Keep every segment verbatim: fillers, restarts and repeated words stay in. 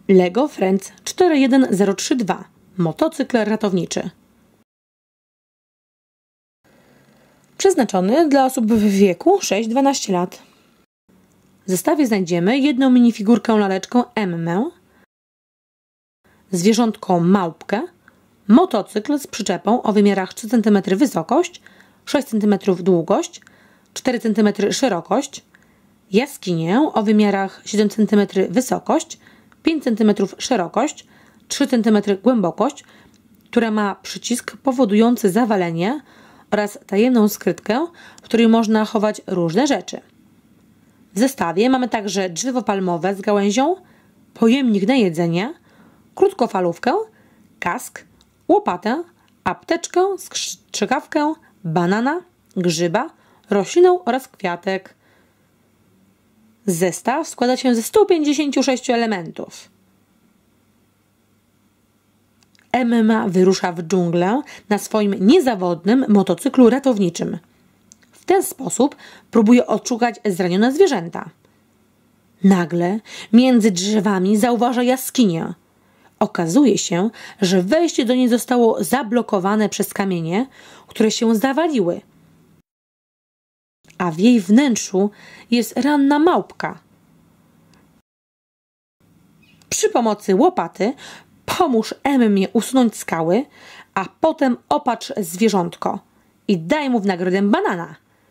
Lego Friends cztery jeden zero trzy dwa. Motocykl ratowniczy. Przeznaczony dla osób w wieku sześć do dwunastu lat. W zestawie znajdziemy jedną minifigurkę laleczką Emmę, zwierzątko małpkę, motocykl z przyczepą o wymiarach trzy centymetry wysokość, sześć centymetrów długość, cztery centymetry szerokość, jaskinię o wymiarach siedem centymetrów wysokość, pięć centymetrów szerokość, trzy centymetry głębokość, która ma przycisk powodujący zawalenie oraz tajemną skrytkę, w której można chować różne rzeczy. W zestawie mamy także drzewo palmowe z gałęzią, pojemnik na jedzenie, krótkofalówkę, kask, łopatę, apteczkę, strzykawkę, banana, grzyba, roślinę oraz kwiatek. Zestaw składa się ze stu pięćdziesięciu sześciu elementów. Emma wyrusza w dżunglę na swoim niezawodnym motocyklu ratowniczym. W ten sposób próbuje odszukać zranione zwierzęta. Nagle między drzewami zauważa jaskinię. Okazuje się, że wejście do niej zostało zablokowane przez kamienie, które się zawaliły. A w jej wnętrzu jest ranna małpka. Przy pomocy łopaty pomóż Emmie usunąć skały, a potem opatrz zwierzątko i daj mu w nagrodę banana.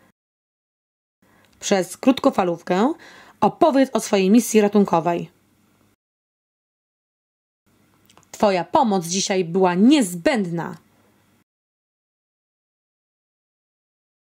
Przez krótkofalówkę opowiedz o swojej misji ratunkowej. Twoja pomoc dzisiaj była niezbędna.